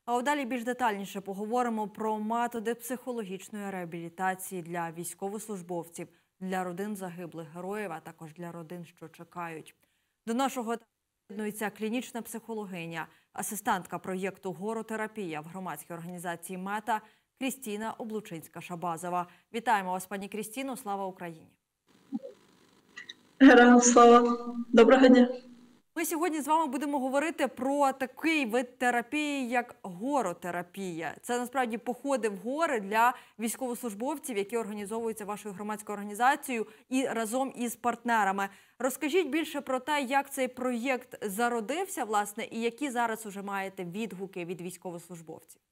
А далі більш детальніше поговоримо про методи психологічної реабілітації для військовослужбовців, для родин загиблих героїв, а також для родин, що чекають. До нашого доєднується клінічна психологиня, асистентка проєкту «Горотерапія» в громадській організації «Мета» Крістіна Облучинська-Шабазова. Вітаємо вас, пані Крістіно, слава Україні! Героям слава! Доброго дня! Ми сьогодні з вами будемо говорити про такий вид терапії, як горотерапія. Це насправді походи в гори для військовослужбовців, які організовуються вашою громадською організацією і разом із партнерами. Розкажіть більше про те, як цей проєкт зародився, власне, і які зараз уже маєте відгуки від військовослужбовців.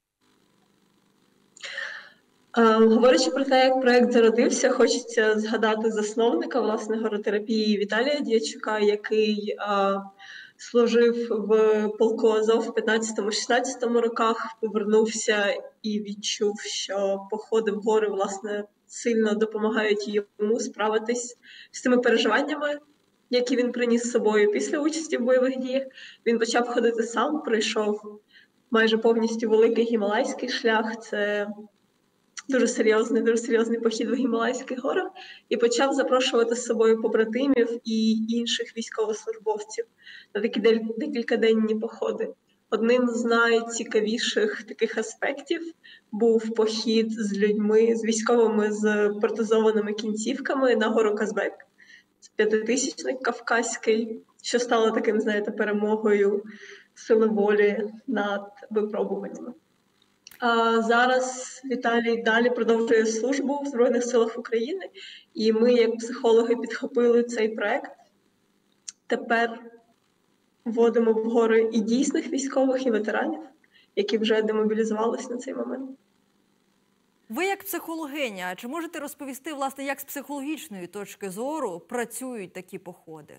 Говорячи про те, як проєкт зародився, хочеться згадати засновника, власне, горотерапії Віталія Дячука, який служив в полку Азов в 15-16 роках, повернувся і відчув, що походи в гори, власне, сильно допомагають йому справитись з тими переживаннями, які він приніс з собою після участі в бойових діях. Він почав ходити сам, пройшов майже повністю великий гімалайський шлях, це дуже серйозний похід в Гімалайських горах, і почав запрошувати з собою побратимів і інших військовослужбовців на такі декількаденні походи. Одним з найцікавіших таких аспектів був похід з людьми, з військовими з протезованими кінцівками на гору Казбек. Це 5000-ник кавказький, що стало таким, знаєте, перемогою сили волі над випробуваннями. Зараз Віталій далі продовжує службу в Збройних силах України, і ми, як психологи, підхопили цей проект. Тепер вводимо в гори і дійсних військових, і ветеранів, які вже демобілізувалися на цей момент. Ви як психологиня, чи можете розповісти, власне, як з психологічної точки зору працюють такі походи?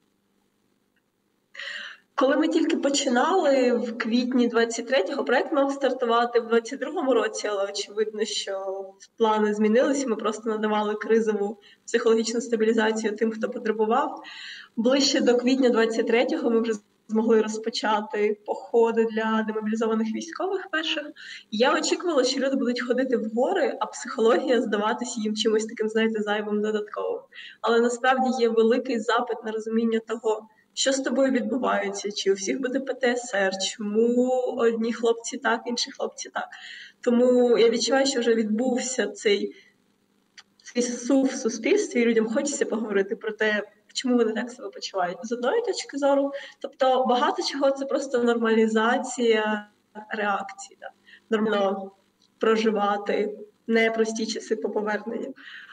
Коли ми тільки починали в квітні 23-го, проєкт мав стартувати в 22-му році, але очевидно, що плани змінилися, ми просто надавали кризову психологічну стабілізацію тим, хто потребував. Ближче до квітня 23-го ми вже змогли розпочати походи для демобілізованих військових перших. Я очікувала, що люди будуть ходити в гори, а психологія здаватися їм чимось таким, знаєте, зайвим додатковим. Але насправді є великий запит на розуміння того, що з тобою відбувається, чи у всіх буде ПТСР, чому одні хлопці так, інші хлопці так. Тому я відчуваю, що вже відбувся цей сув в суспільстві, і людям хочеться поговорити про те, чому вони так себе почувають. З одної точки зору, тобто багато чого це просто нормалізація реакції. Да? Нормально проживати непрості часи по поверненню.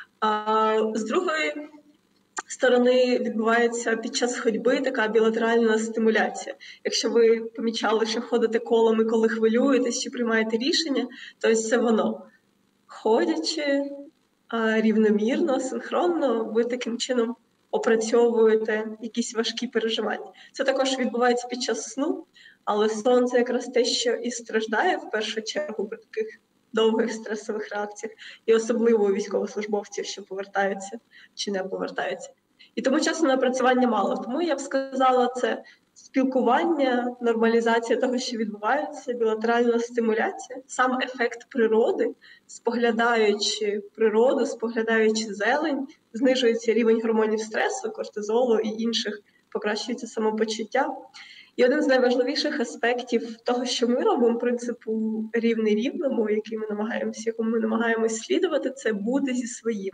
А з другої сторони відбувається під час ходьби така білатеральна стимуляція. Якщо ви помічали, що ходите колами, коли хвилюєтесь чи приймаєте рішення, то ось це воно. Ходячи рівномірно, синхронно, ви таким чином опрацьовуєте якісь важкі переживання. Це також відбувається під час сну, але сон – це якраз те, що і страждає в першу чергу при таких довгих стресових реакціях, і особливо у військовослужбовців, що повертаються чи не повертаються. І тому часу на опрацювання мало. Тому я б сказала, це спілкування, нормалізація того, що відбувається, білатеральна стимуляція, сам ефект природи, споглядаючи природу, споглядаючи зелень, знижується рівень гормонів стресу, кортизолу і інших, покращується самопочуття. І один з найважливіших аспектів того, що ми робимо, принципу рівний рівному, якому ми намагаємось слідувати, це бути зі своїм.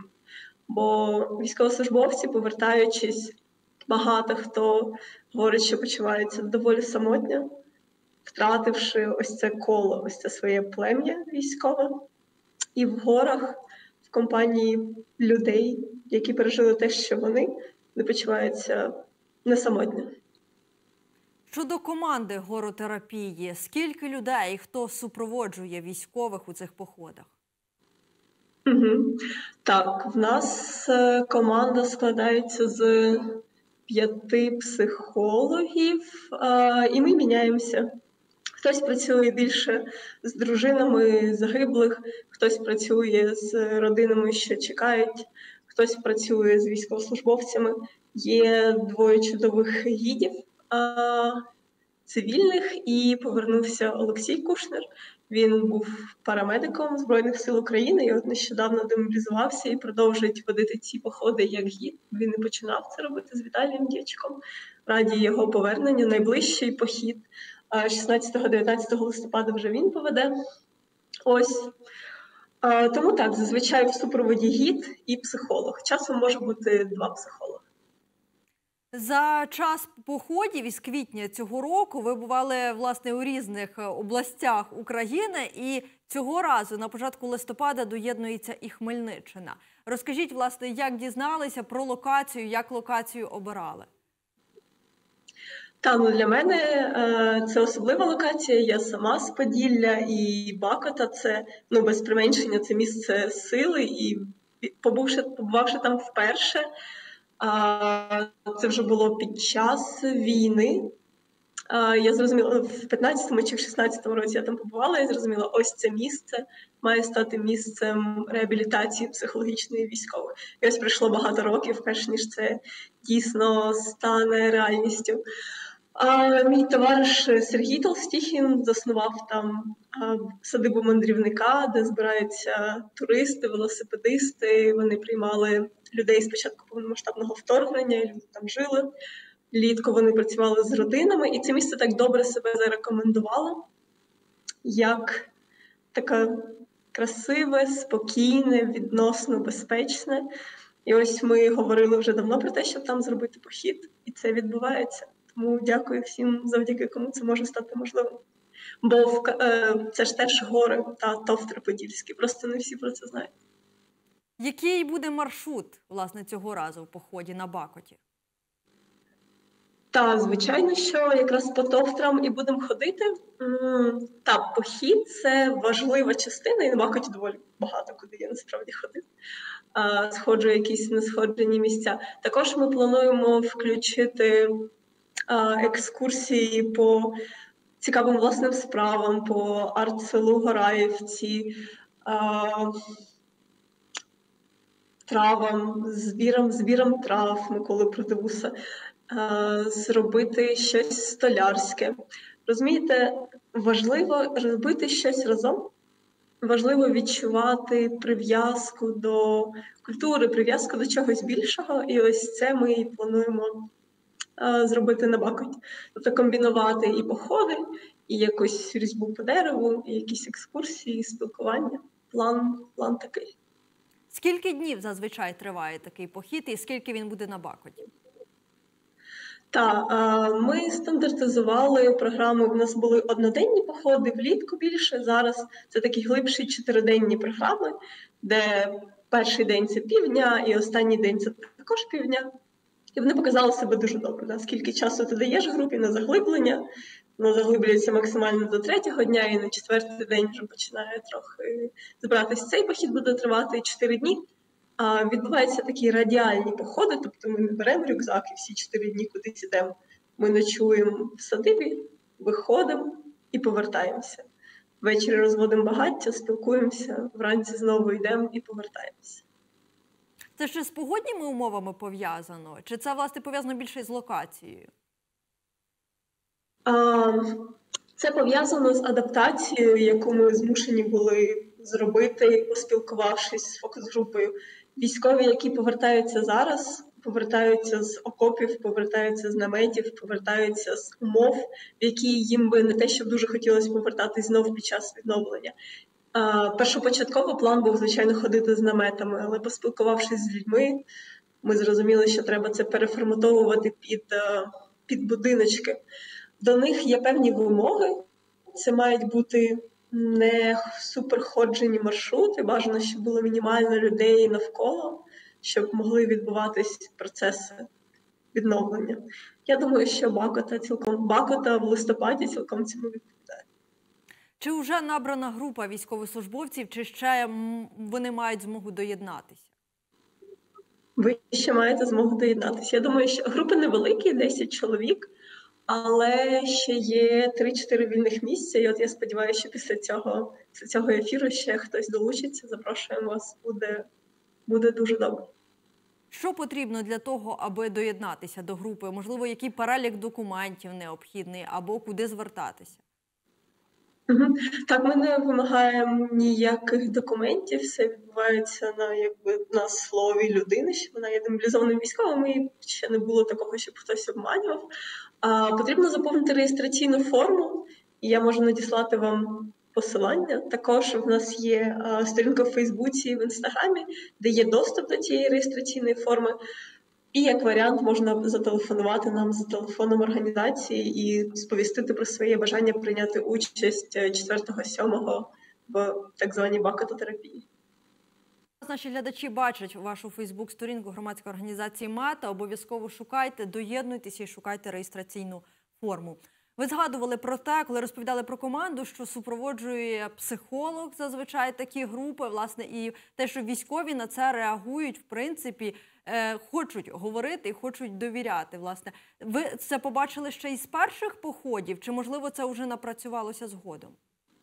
Бо військовослужбовці, повертаючись, багато хто говорить, що почувається доволі самотньо, втративши ось це коло, ось це своє плем'я військове. І в горах, в компанії людей, які пережили те, що вони почуваються не самотньо. Щодо команди горотерапії, скільки людей і хто супроводжує військових у цих походах? Так, в нас команда складається з 5 психологів, і ми міняємося. Хтось працює більше з дружинами загиблих, хтось працює з родинами, що чекають, хтось працює з військовослужбовцями. Є 2 чудових гідів. цивільних, і повернувся Олексій Кушнер. Він був парамедиком Збройних сил України і от нещодавно демобілізувався і продовжує водити ці походи як гід. Він і починав це робити з Віталієм Дячком. Раді його поверненню. Найближчий похід 16-19 листопада вже він поведе. Ось. Тому так, зазвичай в супроводі гід і психолог. Часом може бути 2 психологи. За час походів із квітня цього року ви бували, власне, у різних областях України, і цього разу на початку листопада доєднується і Хмельниччина. Розкажіть, власне, як дізналися про локацію, як локацію обирали? Для мене це особлива локація. Я сама з Поділля, і Бакота – це, без применшення, це місце сили. І побувавши там вперше, це вже було під час війни. Я зрозуміла, в 15-му чи в 16-му році я там побувала, і зрозуміла, ось це місце має стати місцем реабілітації психологічної військової. І ось пройшло багато років, перш ніж це дійсно стане реальністю. Мій товариш Сергій Толстіхін заснував там садибу мандрівника, де збираються туристи, велосипедисти. Вони приймали людей з початку повномасштабного вторгнення, і люди там жили. Влітку вони працювали з родинами, і це місце так добре себе зарекомендувало, як таке красиве, спокійне, відносно безпечне. І ось ми говорили вже давно про те, щоб там зробити похід, і це відбувається. Тому дякую всім, завдяки кому це може стати можливим. Бо це ж теж гори та товтри подільські, просто не всі про це знають. Який буде маршрут, власне, цього разу в поході на Бакоті? Звичайно, що якраз по товтрам і будемо ходити. Похід – це важлива частина, і на Бакоті доволі багато куди я насправді ходив. Сходжу якісь несходжені місця. Також ми плануємо включити екскурсії по цікавим власним справам, по арт-селу Гораївці, травам, збірам трав Миколи Продивуса, зробити щось столярське. Розумієте, важливо робити щось разом, важливо відчувати прив'язку до культури, прив'язку до чогось більшого, і ось це ми і плануємо зробити на Бакоті. Тобто комбінувати і походи, і якусь різьбу по дереву, і якісь екскурсії, спілкування. План такий. Скільки днів зазвичай триває такий похід, і скільки він буде на Бакоті? Ми стандартизували програму. У нас були одноденні походи, влітку більше. Зараз це такі глибші 4-денні програми, де перший день – це півдня, і останній день – це також півдня. І вони показали себе дуже добре. Скільки часу ти даєш групі на заглиблення, вона заглиблюється максимально до 3-го дня, і на 4-й день вже починає трохи збиратись. Цей похід буде тривати 4 дні. Відбуваються такі радіальні походи, тобто ми не беремо рюкзак і всі 4 дні кудись йдемо. Ми ночуємо в садибі, виходимо і повертаємося. Ввечері розводимо багаття, спілкуємося, вранці знову йдемо і повертаємося. Це ще з погодніми умовами пов'язано? Чи це, власне, пов'язано більше з локацією? Це пов'язано з адаптацією, яку ми змушені були зробити, поспілкувавшись з фокус-групою. Військові, які повертаються зараз, повертаються з окопів, повертаються з наметів, повертаються з умов, в які їм би не те, що дуже хотілося повертатись знов під час відновлення. Першопочатково план був, звичайно, ходити з наметами, але поспілкувавшись з людьми, ми зрозуміли, що треба це переформатовувати під будиночки. До них є певні вимоги, це мають бути не суперходжені маршрути, бажано, щоб було мінімально людей навколо, щоб могли відбуватись процеси відновлення. Я думаю, що Бакота в листопаді цілком цьому відповідає. Чи вже набрана група військовослужбовців, чи ще вони мають змогу доєднатися? Ви ще маєте змогу доєднатися. Я думаю, що групи невеликі, 10 чоловік, але ще є 3-4 вільних місця. І от я сподіваюся, що після цього ефіру ще хтось долучиться. Запрошуємо вас, буде дуже добре. Що потрібно для того, аби доєднатися до групи? Можливо, який перелік документів необхідний або куди звертатися? Мгм. Так, ми не вимагаємо ніяких документів, все відбувається на слові людини, що вона є демобілізованим військовим, і ще не було такого, щоб хтось обманював. Потрібно заповнити реєстраційну форму, і я можу надіслати вам посилання. Також в нас є сторінка в Фейсбуці і в Інстаграмі, де є доступ до цієї реєстраційної форми. І як варіант можна зателефонувати нам за телефоном організації і сповістити про своє бажання прийняти участь 4-7 в так званій бакетотерапії. Наші глядачі бачать вашу Фейсбук-сторінку громадської організації «Мета». Обов'язково шукайте, доєднуйтеся і шукайте реєстраційну форму. Ви згадували про те, коли розповідали про команду, що супроводжує психолог зазвичай такі групи, власне, і те, що військові на це реагують, в принципі, хочуть говорити і хочуть довіряти, власне. Ви це побачили ще із перших походів, чи, можливо, це вже напрацювалося згодом?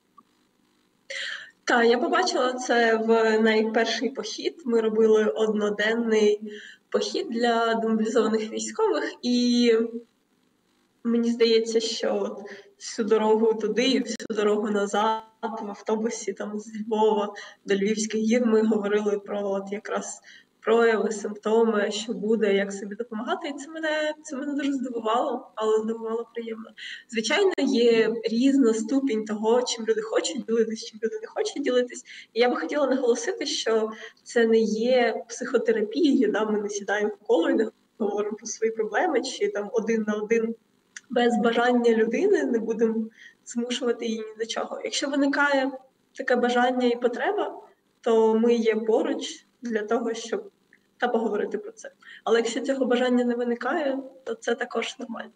Так, я побачила це в найперший похід. Ми робили одноденний похід для демобілізованих військових, і мені здається, що всю дорогу туди і всю дорогу назад в автобусі там з Львова до Львівських гір ми говорили про якраз прояви, симптоми, що буде, як собі допомагати. І це мене дуже здивувало, але здивувало приємно. Звичайно, є різна ступінь того, чим люди хочуть ділитись, чим люди не хочуть ділитись. І я би хотіла наголосити, що це не є психотерапією, ми не сідаємо в коло і не говоримо про свої проблеми, чи там один на один без бажання людини не будемо змушувати її ні до чого. Якщо виникає таке бажання і потреба, то ми є поруч для того, щоб поговорити про це. Але якщо цього бажання не виникає, то це також нормально.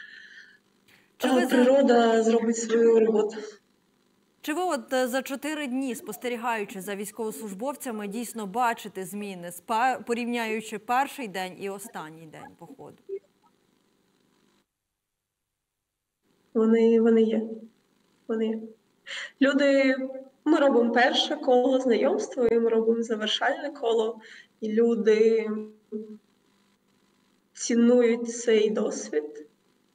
Природа зробить свою роботу. Чи ви за 4 дні, спостерігаючи за військовослужбовцями, дійсно бачите зміни, порівняючи перший день і останній день походу? Вони є. Ми робимо перше коло знайомства, і ми робимо завершальне коло, і люди цінують цей досвід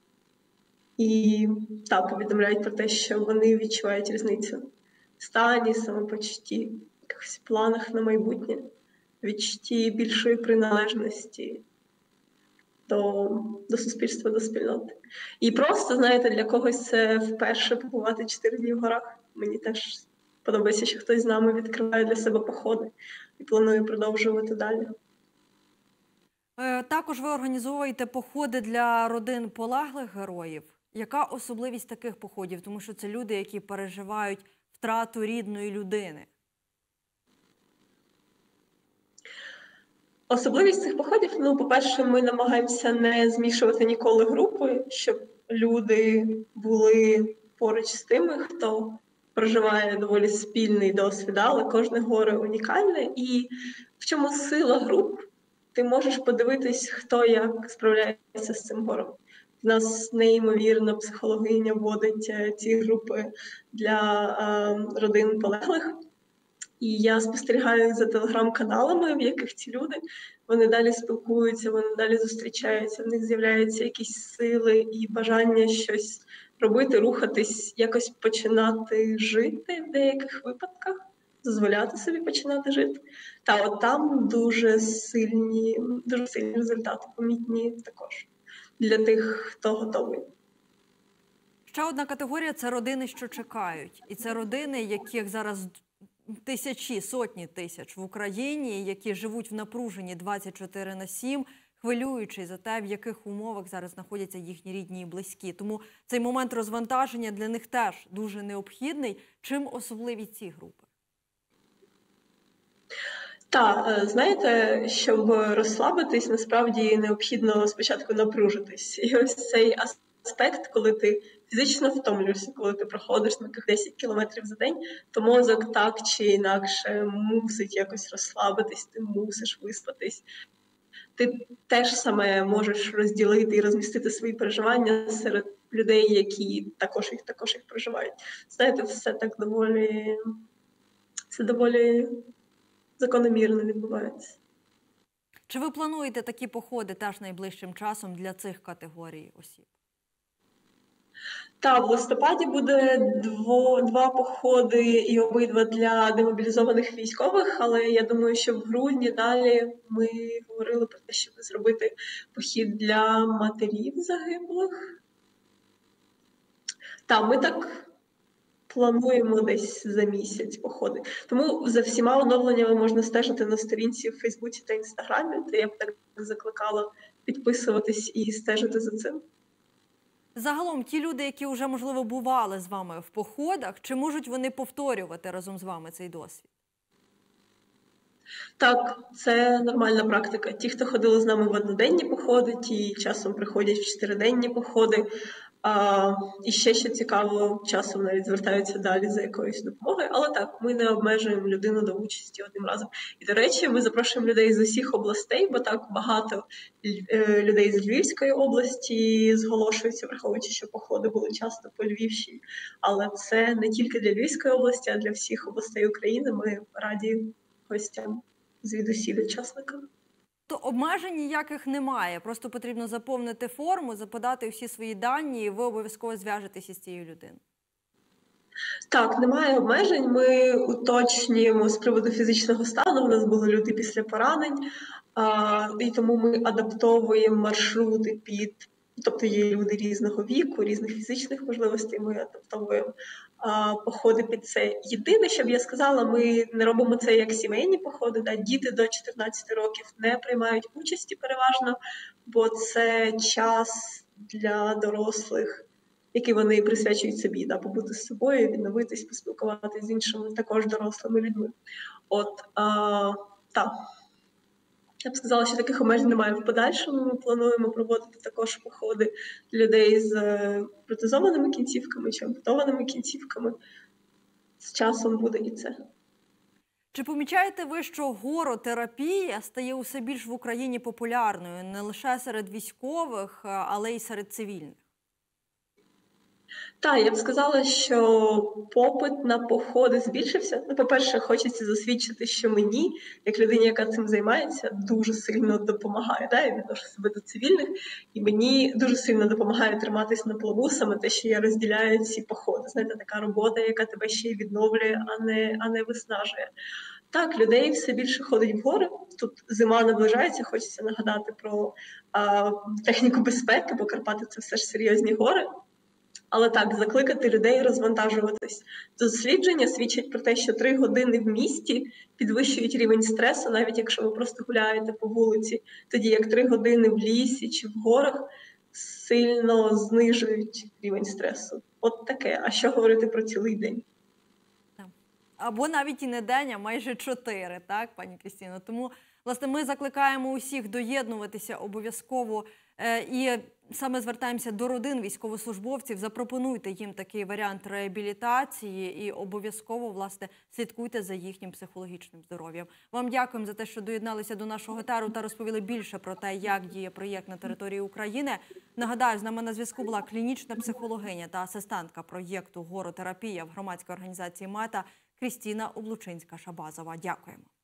і повідомляють про те, що вони відчувають різницю в стані, самопочутті, в якихось планах на майбутнє, відчутті більшої приналежності до суспільства, до спільноти. І просто, знаєте, для когось це вперше побувати 4 дні в горах. Мені теж подобається, що хтось з нами відкриває для себе походи і планує продовжувати далі. Також ви організовуєте походи для родин полеглих героїв. Яка особливість таких походів? Тому що це люди, які переживають втрату рідної людини. Особливість цих походів, по-перше, ми намагаємося не змішувати ніколи групи, щоб люди були поруч з тими, хто проживає доволі спільний досвід, але кожне горе унікальне. І в чому сила груп? Ти можеш подивитись, хто як справляється з цим горем. В нас неймовірна психологиня вводить ці групи для родин полеглих. І я спостерігаю за телеграм-каналами, в яких ці люди, вони далі спілкуються, вони далі зустрічаються, в них з'являються якісь сили і бажання щось робити, рухатись, якось починати жити в деяких випадках, дозволяти собі починати жити. Та от там дуже сильні результати, помітні також для тих, хто готовий. Ще одна категорія – це родини, що чекають. І це родини, яких зараз тисячі, сотні тисяч в Україні, які живуть в напруженні 24/7, хвилюючись за те, в яких умовах зараз знаходяться їхні рідні і близькі. Тому цей момент розвантаження для них теж дуже необхідний. Чим особливі ці групи? Так, знаєте, щоб розслабитись, насправді необхідно спочатку напружитись. І ось цей аспект, коли ти фізично втомлюєшся, коли ти проходиш на 10 кілометрів за день, то мозок так чи інакше мусить якось розслабитись, ти мусиш виспатись. Ти теж саме можеш розділити і розмістити свої переживання серед людей, які також їх проживають. Знаєте, все так доволі закономірно відбувається. Чи ви плануєте такі походи теж найближчим часом для цих категорій осіб? Та в листопаді буде два походи і обидва для демобілізованих військових, але я думаю, що в грудні далі ми говорили про те, щоб зробити похід для матерів загиблих. Та, ми так плануємо десь за місяць походи. Тому за всіма оновленнями можна стежити на сторінці в Фейсбуці та Інстаграмі, то я б так закликала підписуватись і стежити за цим. Загалом, ті люди, які вже, можливо, бували з вами в походах, чи можуть вони повторювати разом з вами цей досвід? Так, це нормальна практика. Ті, хто ходили з нами в одноденні походи, ті часом приходять в 4-денні походи. І ще, що цікаво, часом навіть звертаються далі за якоюсь допомогою. Але так, ми не обмежуємо людину до участі одним разом. І, до речі, ми запрошуємо людей з усіх областей, бо так багато людей з Львівської області зголошуються, враховуючи, що походи були часто по Львівщині. Але це не тільки для Львівської області, а для всіх областей України. Ми раді гостям звідусіль учасникам. То обмежень ніяких немає, просто потрібно заповнити форму, подати всі свої дані, і ви обов'язково зв'яжетесь із цією людиною. Так, немає обмежень. Ми уточнюємо з приводу фізичного стану. У нас були люди після поранень, і тому ми адаптовуємо маршрути під, тобто є люди різного віку, різних фізичних можливостей, ми адаптовуємо походи під це. Єдине, що б я сказала, ми не робимо це як сімейні походи. Да? Діти до 14 років не приймають участі переважно, бо це час для дорослих, який вони присвячують собі, да? Побути з собою, відновитись, поспілкуватися з іншими також дорослими людьми. Так. Я б сказала, що таких обмежень немає в подальшому. Ми плануємо проводити також походи для людей з протезованими кінцівками чи ампутованими кінцівками. З часом буде і це. Чи помічаєте ви, що горотерапія стає усе більш в Україні популярною не лише серед військових, але й серед цивільних? Так, я б сказала, що попит на походи збільшився. Ну, по-перше, хочеться засвідчити, що мені, як людині, яка цим займається, дуже сильно допомагає. Да? Я відношу себе до цивільних, і мені дуже сильно допомагає триматись на плаву саме те, що я розділяю ці походи. Знаєте, така робота, яка тебе ще й відновлює, а не виснажує. Так, людей все більше ходить в гори. Тут зима наближається, хочеться нагадати про техніку безпеки, бо Карпати – це все ж серйозні гори. Але так, закликати людей розвантажуватись. Дослідження свідчать про те, що 3 години в місті підвищують рівень стресу, навіть якщо ви просто гуляєте по вулиці, тоді як 3 години в лісі чи в горах сильно знижують рівень стресу. От таке. А що говорити про цілий день? Або навіть і не день, а майже 4, так, пані Крістіно? Тому, власне, ми закликаємо усіх доєднуватися обов'язково і саме звертаємося до родин військовослужбовців. Запропонуйте їм такий варіант реабілітації і обов'язково, власне, слідкуйте за їхнім психологічним здоров'ям. Вам дякуємо за те, що доєдналися до нашого етеру та розповіли більше про те, як діє проєкт на території України. Нагадаю, з нами на зв'язку була клінічна психологиня та асистентка проєкту «Горотерапія» в громадській організації «Мета» Крістіна Облучинська-Шабазова. Дякуємо.